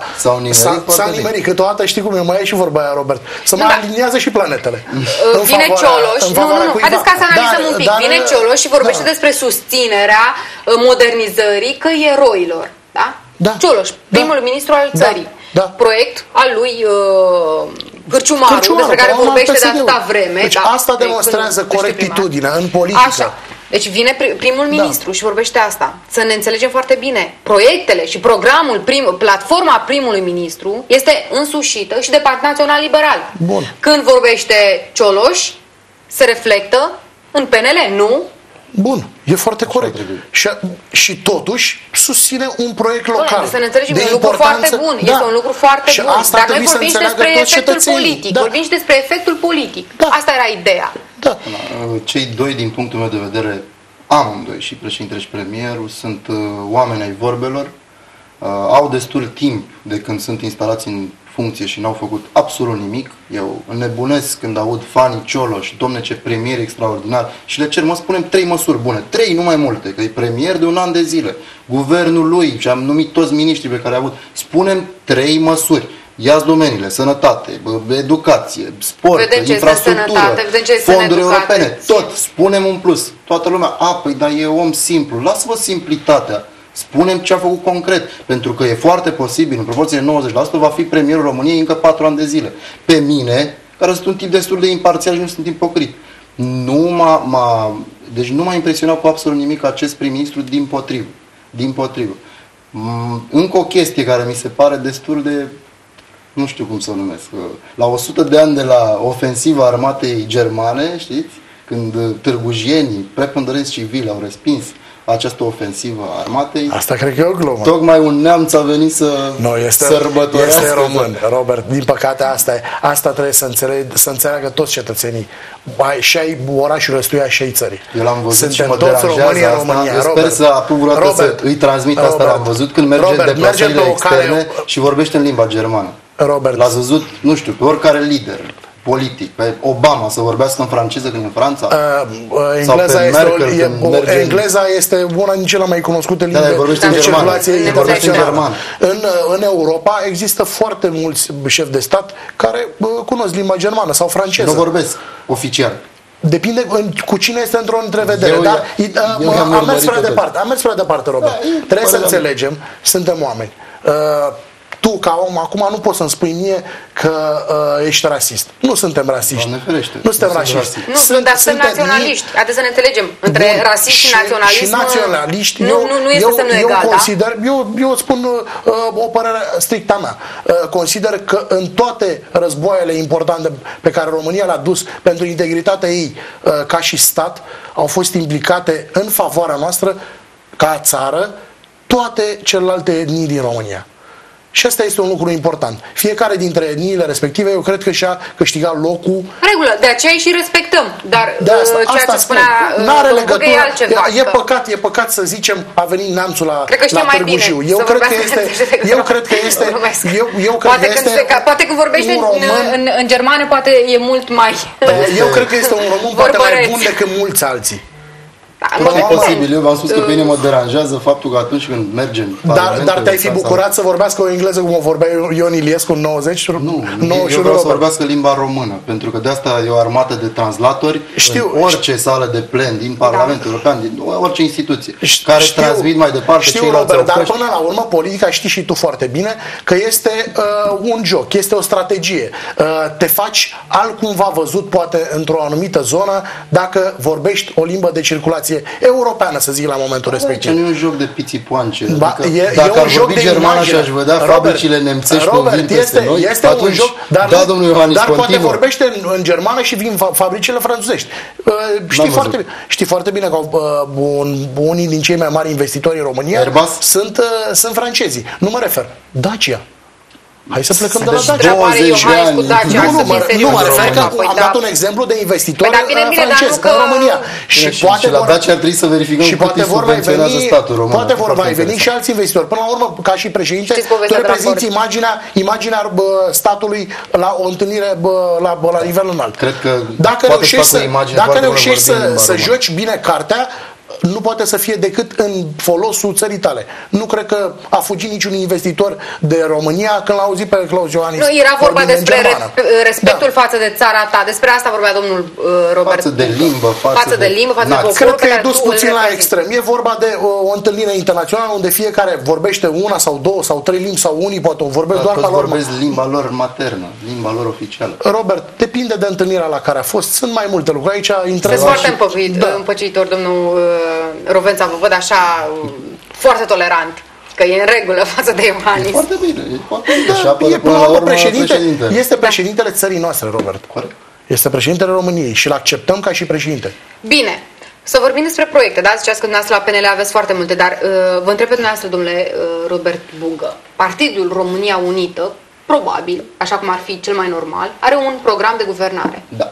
S-a nimerit. Câteodată știi cum e, mai e și vorba aia, Robert. Să mai aliniază și planetele. Vine Cioloș, nu, nu, nu, haideți ca să analizăm un pic. Vine Cioloș și vorbește despre susținerea modernizării căieroilor. Da? Da. Cioloș, primul da. ministru al țării. Da. Da. Proiect al lui uh, Cârciumaru, Cârciumaru, despre care vorbește de atâta vreme. Deci da, asta demonstrează corectitudinea în politică. Așa. Deci vine primul da. ministru și vorbește asta. Să ne înțelegem foarte bine. Proiectele și programul, prim, platforma primului ministru este însușită și de Partidul Național Liberal. Bun. Când vorbește Cioloș, se reflectă în P N L, nu? Bun, e foarte corect. Și, și totuși susține un proiect local. Bun, să ne înțelegem, e un lucru foarte bun. Da. Este un lucru foarte și bun. Dar noi vorbim și despre efectul politic. Da. Vorbim și despre efectul politic. Da. Asta era ideea. Da. Cei doi, din punctul meu de vedere, amândoi, și președintele și premierul, sunt uh, oameni ai vorbelor, uh, au destul timp de când sunt instalați în funcție și n-au făcut absolut nimic. Eu înnebunesc când aud fanii Cioloș, domne ce premier extraordinar, și le cer, mă spunem trei măsuri bune, trei, nu mai multe, că e premier de un an de zile, guvernul lui, și am numit toți miniștrii pe care au avut, spunem trei măsuri. Ia-ți domeniile, sănătate, educație, sport, vedem infrastructură, fonduri europene, tot, spunem un plus. Toată lumea, a, păi, dar e om simplu, lasă-vă simplitatea. Spunem ce a făcut concret, pentru că e foarte posibil, în proporție de nouăzeci la sută, va fi premierul României încă patru ani de zile. Pe mine, care sunt un tip destul de imparțial și nu sunt ipocrit, nu m-a, m-a, deci nu m-a impresionat cu absolut nimic acest prim-ministru, dimpotrivă. Dimpotrivă. Încă o chestie care mi se pare destul de, nu știu cum să o numesc, la o sută de ani de la ofensiva armatei germane, știți, când târgujienii, preponderenți civili, au respins această ofensivă a armatei. Asta cred că e o glumă. Tocmai un neamț a venit să no, este, sărbătorească. Este român, Robert. Din păcate asta e. Asta trebuie să, înțeleg, să înțeleagă toți cetățenii. Și ai orașul răstuia și ai țării. Eu l-am văzut. Suntem și mă toți România, asta. România. Eu Robert, sper să apuc vreodată să îi transmit asta. Robert, l-am văzut când merge Robert, în deplasările externe care... și vorbește în limba germană. Robert. L-ați văzut, nu știu, pe oricare lider politic, pe Obama să vorbească în franceză când e în Franța? Uh, uh, engleza, este, Merkel, o, e, engleza este una din cele mai cunoscute limbi da, de circulație internațională. În, în Europa există foarte mulți șefi de stat care uh, cunosc limba germană sau franceză. Nu vorbesc oficial. Depinde cu cine este într-o întrevedere. Eu, dar eu, uh, am, am mers prea departe. Am mers prea departe, Robert. Da, trebuie să înțelegem, suntem oameni. Uh, tu tu, ca om, acum nu poți să-mi spui mie că uh, ești rasist. Nu suntem rasiști. Doamne ferește. Nu suntem Nu sunt rasiști. Nu, sunt, dar sunt naționaliști. Haideți să ne înțelegem. Între Bun. rasism și, și naționalism. Și naționaliști. Nu, eu, nu, nu este eu, semnul eu egal, consider, da? eu, eu spun uh, o părere strictă a mea. Uh, consider că în toate războaiele importante pe care România le-a dus pentru integritatea ei uh, ca și stat, au fost implicate în favoarea noastră ca țară toate celelalte etnii din România. Și asta este un lucru important. Fiecare dintre etniile respective, eu cred că și-a câștigat locul. Regulă, de aceea și respectăm. Dar de asta, ceea asta ce spunea n-are domnul Băgă e altceva. E, e, păcat, e păcat să zicem, a venit neamțul la, cred că la mai Târgu bine Jiu. Eu cred că este, eu cred că este, eu, eu cred poate că când este se, poate când vorbește un român, în, în, în germană, poate e mult mai... Eu cred că este un român poate mai bun decât mulți alții. Da, e posibil. Eu v-am spus că pe mine mă deranjează faptul că atunci când mergem... Dar, dar te-ai fi bucurat să vorbească o engleză cum o vorbea Ion Iliescu în nouăzeci? Nu, eu vreau să vorbească limba română, pentru că de asta e o armată de translatori știu, în orice știu. sală de plen din Parlamentul da. European, din orice instituție, știu, care știu, transmit mai departe știu, ceilalți. Robert, dar până la urmă, politica știi și tu foarte bine că este uh, un joc, este o strategie. Uh, te faci altcumva văzut, poate, într-o anumită zonă, dacă vorbești o limbă de circulație europeană, să zic, la momentul respectiv. Nu e un joc de pițipoance. Ba, adică, e, dacă e ar vorbi germană și aș vedea Robert, fabricile nemțești Robert, cum vin este, peste noi, este atunci, un joc, dar, da, domnul Iohannis, dar continuă. poate vorbește în, în germană și vin fabricile franțuzești. Uh, știi, foarte bine, știi foarte bine că uh, un, unii din cei mai mari investitori în România Airbus? sunt, uh, sunt francezii. Nu mă refer. Dacia. Hai să plecăm de la deci Dacia. douăzeci de ani. Nu, nu, mă, nu mă refer că am dat un exemplu de investitori francezi în România. Și poate la Dacia ar trebui să verificăm și poate vor mai veni, statul român. poate vor mai veni și alți investitori. Până la urmă, ca și președinte, tu reprezinți imaginea, imaginea bă, statului la o întâlnire bă, la, bă, la nivel înalt. Cred că dacă reușești să, dacă reușești să, să joci bine cartea, nu poate să fie decât în folosul țării tale. Nu cred că a fugit niciun investitor de România când l-a auzit pe Claus Iohannis. Nu, era vorba despre respectul da. față de țara ta. Despre asta vorbea domnul uh, Robert. Față de limbă, față, față de, de limbă, față da, de cred că e dus puțin la extrem. E vorba de o, o întâlnire internațională unde fiecare vorbește una sau două sau trei limbi sau unii poate o vorbesc da, doar ca lor. vorbesc limba lor maternă, limba lor oficială. Robert, depinde de întâlnirea la care a fost. Sunt mai multe lucruri. Aici intră. Sunt foarte împăcuit, da. împăcitor, domnul uh, Rovența, vă văd așa uh, foarte tolerant. Că e în regulă față de Iohannis. E foarte bine. E foarte bine. Da, e până la urmă președinte. Președinte. Este președintele țării noastre, Robert. Corect. Este președintele României și îl acceptăm ca și președinte. Bine. Să vorbim despre proiecte, da? Ziceați că dumneavoastră la P N L aveți foarte multe, dar uh, vă întreb pe dumneavoastră, domnule uh, Robert Bugă, Partidul România Unită, probabil, așa cum ar fi cel mai normal, are un program de guvernare. Da.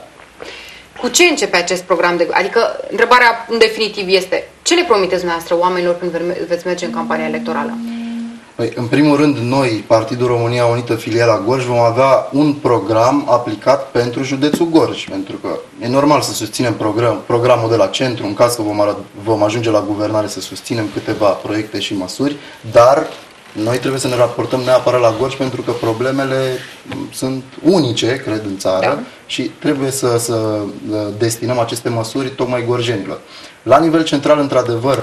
Cu ce începe acest program de... Adică, întrebarea în definitiv este, ce le promiteți dumneavoastră oamenilor când veți merge în campania electorală? Păi, în primul rând, noi, Partidul România Unită, filiala Gorj, vom avea un program aplicat pentru județul Gorj, pentru că e normal să susținem program, programul de la centru, în caz că vom, vom ajunge la guvernare să susținem câteva proiecte și măsuri, dar noi trebuie să ne raportăm neapărat la Gorj pentru că problemele sunt unice, cred, în țară da. și trebuie să, să destinăm aceste măsuri tocmai gorjenilor. La nivel central, într-adevăr,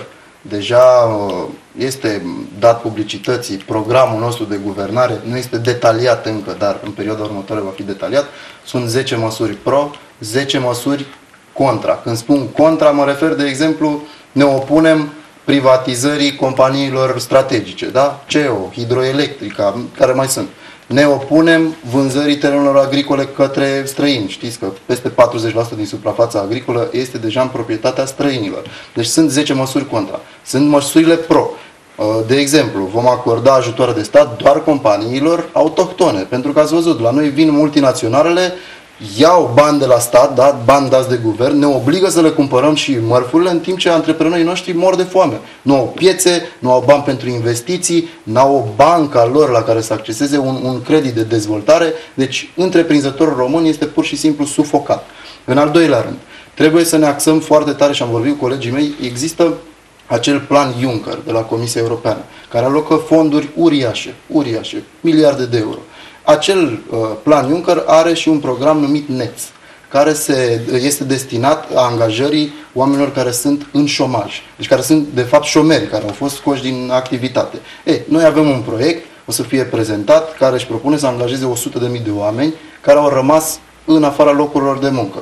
deja este dat publicității programul nostru de guvernare, nu este detaliat încă, dar în perioada următoare va fi detaliat. Sunt zece măsuri pro, zece măsuri contra. Când spun contra, mă refer, de exemplu, ne opunem privatizării companiilor strategice, da? C E O, Hidroelectrica, care mai sunt. Ne opunem vânzării terenurilor agricole către străini. Știți că peste patruzeci la sută din suprafața agricolă este deja în proprietatea străinilor. Deci sunt zece măsuri contra. Sunt măsurile pro. De exemplu, vom acorda ajutoare de stat doar companiilor autohtone. Pentru că ați văzut, la noi vin multinaționalele, iau bani de la stat, da, bani dați de guvern, ne obligă să le cumpărăm și mărfurile, în timp ce antreprenorii noștri mor de foame. Nu au piețe, nu au bani pentru investiții, nu au o bancă a lor la care să acceseze un, un credit de dezvoltare, deci întreprinzătorul român este pur și simplu sufocat. În al doilea rând, trebuie să ne axăm foarte tare, și am vorbit cu colegii mei, există acel plan Juncker de la Comisia Europeană, care alocă fonduri uriașe, uriașe, miliarde de euro. Acel uh, plan Juncker are și un program numit N E T S, care se, este destinat a angajării oamenilor care sunt în șomaj, deci care sunt de fapt șomeri, care au fost scoși din activitate. Ei, noi avem un proiect, o să fie prezentat, care își propune să angajeze o sută de mii de oameni care au rămas în afara locurilor de muncă.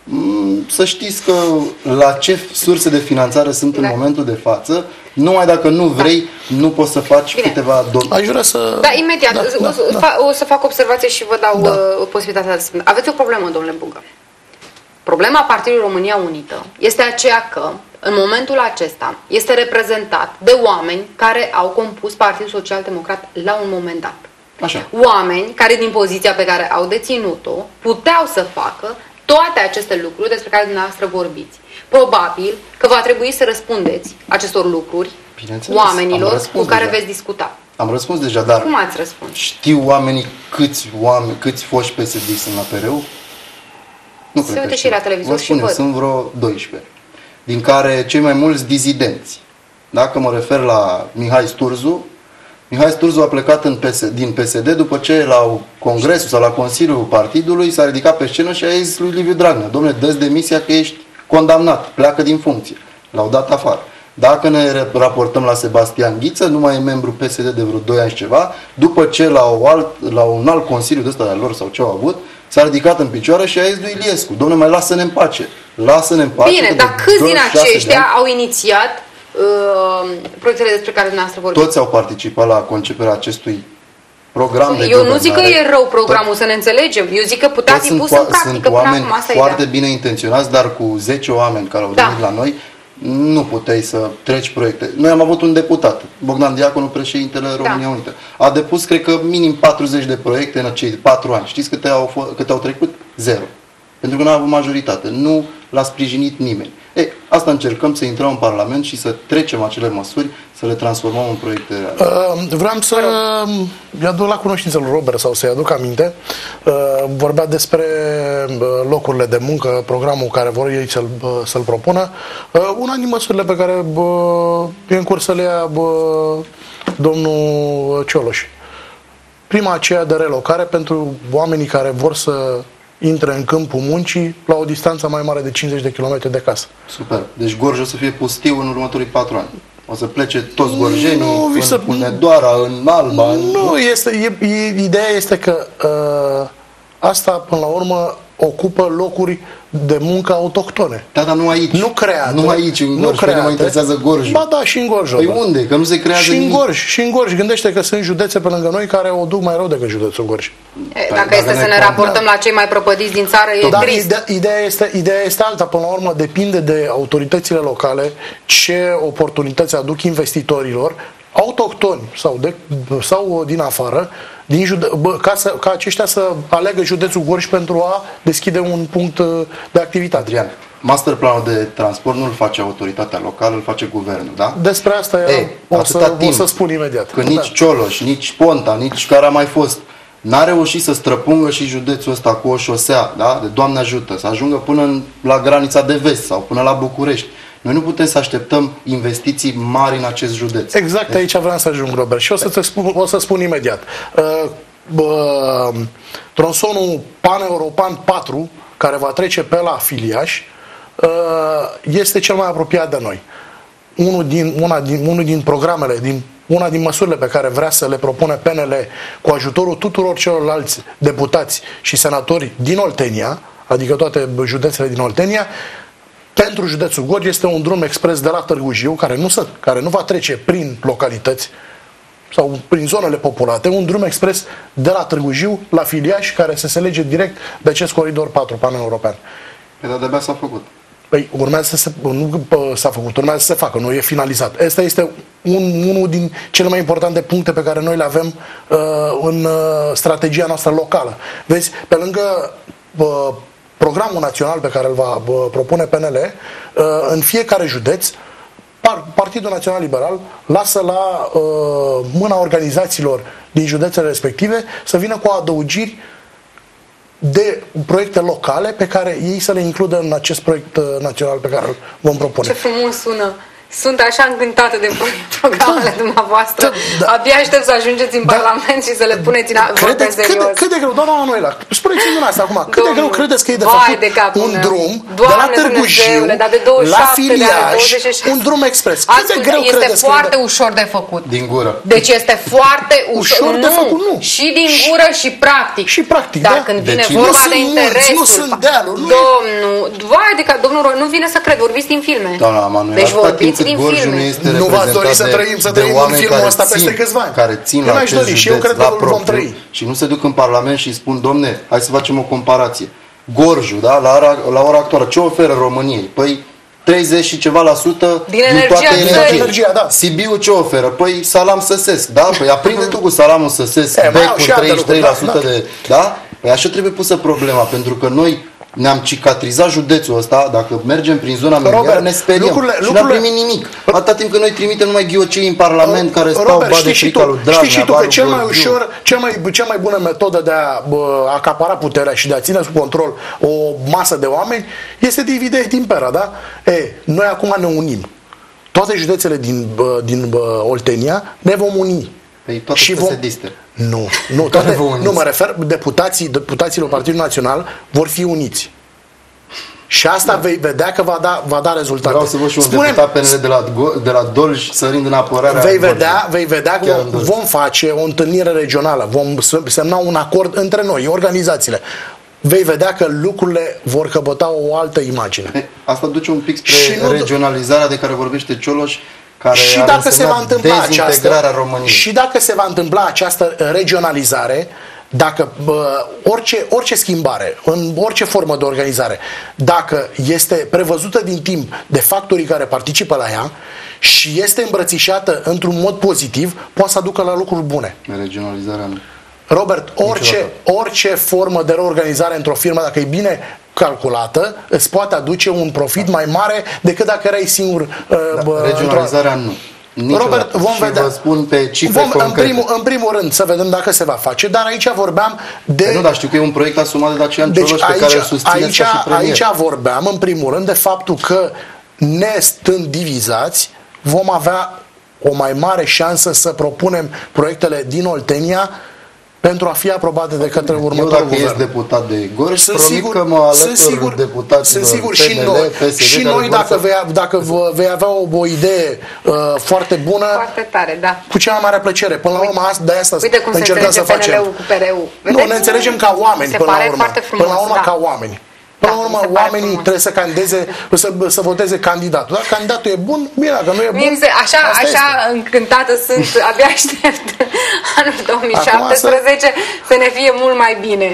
Să știți că la ce surse de finanțare sunt în momentul de față, numai dacă nu vrei, da. nu poți să faci Bine. câteva domenii. Aș vrea să... Da, imediat. Da, o, da, da. o să fac observație și vă dau da. uh, posibilitatea să spun. Aveți o problemă, domnule Bugă. Problema Partidului România Unită este aceea că, în momentul acesta, este reprezentat de oameni care au compus Partidul Social Democrat la un moment dat. Așa. Oameni care, din poziția pe care au deținut-o, puteau să facă toate aceste lucruri despre care dumneavoastră vorbiți. Probabil că va trebui să răspundeți acestor lucruri oamenilor cu care deja. veți discuta. Am răspuns deja, dar cum ați răspuns? Știu oamenii câți oameni, câți foști P S D sunt la P R U? Nu se uite și la televizor și văd. Sunt vreo doisprezece, din care cei mai mulți dizidenți. Dacă mă refer la Mihai Sturzu, Mihai Sturzu a plecat în P S, din P S D după ce la congresul sau la Consiliul Partidului s-a ridicat pe scenă și a zis lui Liviu Dragnea: dom'le, dă-ți demisia că ești condamnat, pleacă din funcție. L-au dat afară. Dacă ne raportăm la Sebastian Ghiță, nu mai e membru P S D de vreo doi ani și ceva, după ce la, o alt, la un alt consiliu de ăsta de lor sau ce au avut, s-a ridicat în picioare și a zis lui Iliescu: dom'le, mai lasă-ne în pace. Lasă-ne în pace. Bine, dar câți din aceștia au inițiat uh, proiectele despre care dumneavoastră vorbiți? Toți au participat la conceperea acestui program de Eu nu zic că e rău programul, tot, să ne înțelegem. Eu zic că putea fi pus în practică. Sunt oameni foarte bine intenționați, dar cu zece oameni care au da. venit la noi, nu puteai să treci proiecte. Noi am avut un deputat, Bogdan Diaconu, președintele România da. Unită. A depus, cred că, minim patruzeci de proiecte în cei patru ani. Știți câte au, câte au trecut? Zero. Pentru că nu a avut majoritate. Nu l-a sprijinit nimeni. E, asta încercăm, să intrăm în Parlament și să trecem acele măsuri, să le transformăm în proiecte reale. Uh, vreau să îi aduc la cunoștință lui Robert sau să-i aduc aminte. Uh, vorbea despre locurile de muncă, programul care vor ei să-l, să-l propună. Uh, una din măsurile pe care uh, e în curs să le ia uh, domnul Cioloș. Prima aceea de relocare pentru oamenii care vor să intre în câmpul muncii la o distanță mai mare de cincizeci de kilometri de casă. Super. Deci Gorj o să fie pustiu în următorii patru ani. O să plece toți gorjenii nu, în să... Hunedoara, în Alba. Nu, în... Este, e, e, ideea este că uh, asta, până la urmă, ocupă locuri de muncă autohtone. Da, dar nu aici. Nu create. Nu aici, în Gorj, că nu mă interesează Gorjul. Ba da, și în Gorj. Păi unde? Că nu se creează și în nimic. Gorj, și în Gorj. Gândește că sunt județe pe lângă noi care o duc mai rău decât județul Gorj. Dacă, dacă este să ne raportăm la cei mai prăpădiți din țară, e da, trist. Ideea, ideea, este, ideea este alta. Până la urmă, depinde de autoritățile locale ce oportunități aduc investitorilor autohtoni sau, de, sau din afară, din jude, bă, ca, să, ca aceștia să aleagă județul Gorj pentru a deschide un punct de activitate. Adrian, masterplanul de transport nu îl face autoritatea locală, îl face guvernul, da? Despre asta Ei, o, să, o să spun imediat. Că nici da. Cioloș, nici Ponta, nici care a mai fost, n-a reușit să străpungă și județul ăsta cu o șosea, da? De Doamne ajută, să ajungă până în, la granița de vest sau până la București. Noi nu putem să așteptăm investiții mari în acest județ. Exact, deci... aici vreau să ajung, Robert. Și o să, spun, o să spun imediat. Uh, uh, tronsonul Pan-European patru, care va trece pe la Filiaș, uh, este cel mai apropiat de noi. Unul din, una din, unul din programele, din, una din măsurile pe care vrea să le propune P N L cu ajutorul tuturor celorlalți deputați și senatori din Oltenia, adică toate județele din Oltenia, pentru județul Gorj este un drum expres de la Târgu Jiu, care nu, se, care nu va trece prin localități sau prin zonele populate, un drum expres de la Târgu Jiu la Filiaș, care să se lege direct de acest coridor patru pan-european. Păi dar de-abia s-a făcut. Păi urmează să se, nu s-a făcut, urmează să se facă, nu e finalizat. Asta este un, unul din cele mai importante puncte pe care noi le avem uh, în uh, strategia noastră locală. Vezi, pe lângă uh, programul național pe care îl va uh, propune P N L, uh, în fiecare județ, Partidul Național Liberal lasă la uh, mâna organizațiilor din județele respective să vină cu adăugiri de proiecte locale pe care ei să le includă în acest proiect uh, național pe care îl vom propune. Ce frumos sună! Sunt așa încântată de programele da. dumneavoastră. Da. Abia aștept să ajungeți în da. Parlament și să le puneți în vot pe serios. Cât de, cât de greu, doamna Manuela, spuneți-mi dumneavoastră acum, cât Domnul, de greu credeți că e de făcut de un drum Doamne, de la Târgu Jiu la Filiaș, un drum expres? Cât de greu este credeți foarte că ușor de făcut. Din gură. Deci este foarte ușor, ușor de nu, făcut, nu. Și din gură și practic. Și practic, Dar da? când vine deci vorba de interesul, nu sunt dealuri, nu domnul, vai de ca, domnul, nu vine să cred, vorbiți din filme. Doamna Manuela, deci vorbiți din filme. Nu v-ați dori să trăim, să trăim în filmul ăsta peste câțiva ani. Care țin la acest județ, și eu cred că îl vom trăi. Și nu se duc în Parlament și spun, domne, hai să facem o comparație. Gorjul, da, la ora, la ora actuală, ce oferă României? Păi treizeci și ceva la sută din, din toată energia. Da. Sibiu ce oferă? Păi salam săsesc, da? Păi aprinde tu cu salamul săsesc, e, bec cu treizeci și trei la sută da, de... Da? Păi așa trebuie pusă problema, pentru că noi ne-am cicatrizat județul ăsta, dacă mergem prin zona mediară, ne speriem lucrurile, și n-am primit nimic. Atâta timp că noi trimitem numai ghiocei în Parlament care stau Robert, ba de frica lui Dragnea. Știi și tu că cel mai ușor, cel mai, cea mai bună metodă de a bă, acapara puterea și de a ține sub control o masă de oameni este divide et impera, da? E, noi acum ne unim. Toate județele din, bă, din bă, Oltenia ne vom uni. Păi toate și vom... Nu, nu, toate, nu mă refer, deputații, deputațiilor Partidului Național vor fi uniți. Și asta da. vei vedea că va da, va da rezultate. Vreau să văd și un Spune, deputat P N L de la, de la Dolj sărind în apărarea vei vedea, vei vedea că vom, vom face o întâlnire regională, vom semna un acord între noi, organizațiile. Vei vedea că lucrurile vor căpăta o altă imagine. Asta duce un pic spre nu, regionalizarea de care vorbește Cioloș, care și dacă se va întâmpla această, României. Și dacă se va întâmpla această regionalizare, dacă bă, orice, orice schimbare, în orice formă de organizare, dacă este prevăzută din timp de factorii care participă la ea și este îmbrățișată într-un mod pozitiv, poate să aducă la lucruri bune. Regionalizarea nu. Robert, orice, orice formă de reorganizare într-o firmă, dacă e bine calculată, îți poate aduce un profit mai mare decât dacă erai singur. Da, bă, regionalizarea nu. Niciodată. Robert, vom și vedea. Vă spun pe cifre vom, în, primul, în primul rând să vedem dacă se va face, dar aici vorbeam de... Păi nu, dar știu că e un proiect asumat de Dacian deci Cioloș aici, pe care îl susțineți aici, ca și premier. aici vorbeam în primul rând de faptul că ne stând divizați vom avea o mai mare șansă să propunem proiectele din Oltenia pentru a fi aprobate de către următorul guvern. Eu dacă ești deputat de Gorj, sunt promit sigur, că mă alătur sunt sigur, deputaților sunt sigur P N L, și noi, P S D, și noi dacă, vei, dacă vei avea o, o idee uh, foarte bună, foarte tare, da. cu cea mai mare plăcere. Până la urmă, de asta Uite cum încercăm se să facem. Cu P R U. Nu, ne înțelegem ca oameni se până pare la urmă. Frumos, până la urmă da. ca oameni. Până la urmă, da, oamenii trebuie să candideze, să, să voteze candidatul. Dacă candidatul e bun, bine, dacă nu e bun, se, așa, așa încântată sunt, abia aștept anul două mii șaptesprezece să ne fie mult mai bine.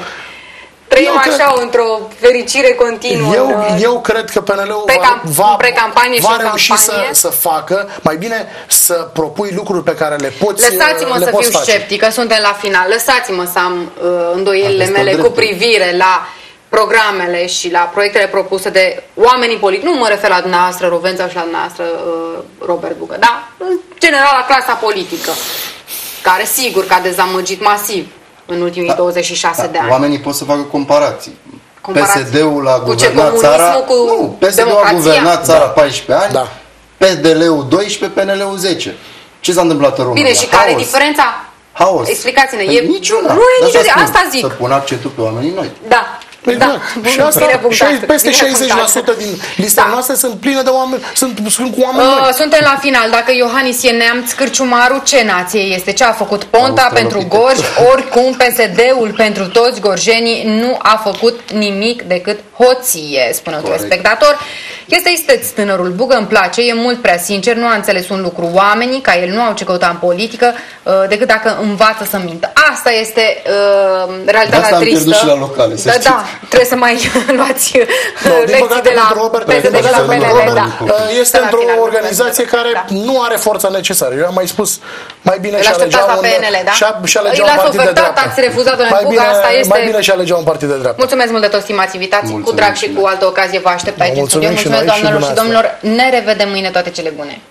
Trăim așa într-o fericire continuă. Eu, eu cred că P N L-ul va, va reuși să, să facă, mai bine să propui lucruri pe care le poți Lăsați-mă le să poți fiu face. sceptică, suntem la final. Lăsați-mă să am uh, îndoielile mele cu privire la programele și la proiectele propuse de oamenii politici. Nu mă refer la dumneavoastră, Rovența, și la dumneavoastră, Robert Bugă, dar în general la clasa politică, care sigur că a dezamăgit masiv în ultimii da, douăzeci și șase da, de ani. Oamenii pot să facă comparații. comparații. P S D-ul a guvernat cu țara... Cu nu, P S D-ul a guvernat țara da. paisprezece ani, da. P D L-ul doisprezece, P N L-ul zece. Ce s-a întâmplat în România? Bine, și care e diferența? Haos. Explicați-ne. E niciuna. Nu e niciuna, asta zic. Să pun accentul pe oamenii noi. Da. Păi da, da. Și asta, și peste șaizeci la sută din lista da. noastră sunt pline de oameni, sunt, sunt cu oameni uh, Suntem la final. Dacă Iohannis e neamț, Cârciumaru ce nație este? Ce a făcut Ponta pentru Gorj? Oricum, P S D-ul pentru toți gorjenii nu a făcut nimic decât hoție, spune un spectator. Este isteț tânărul Bugă, îmi place, e mult prea sincer, nu a înțeles un lucru. Oamenii, ca el, nu au ce căuta în politică, uh, decât dacă învață să mintă. Asta este uh, realitatea asta tristă. Am pierdut și la locale, să da, da, trebuie să mai luați no, lecții de la Robert, P S D, de la P N L. Da. Este într-o organizație care da. nu are forța necesară. Eu am mai spus, mai bine și alegea un, da? și alegea un partid de dreapta. Ați refuzat, mai, bine, asta este... mai bine și alegea un partid de dreapta. Mulțumesc mult de toți, stimați invitați. Cu drag și cu altă ocazie vă aștept aici în studio. Mulțumesc, doamnelor și domnilor. Ne revedem mâine, toate cele bune.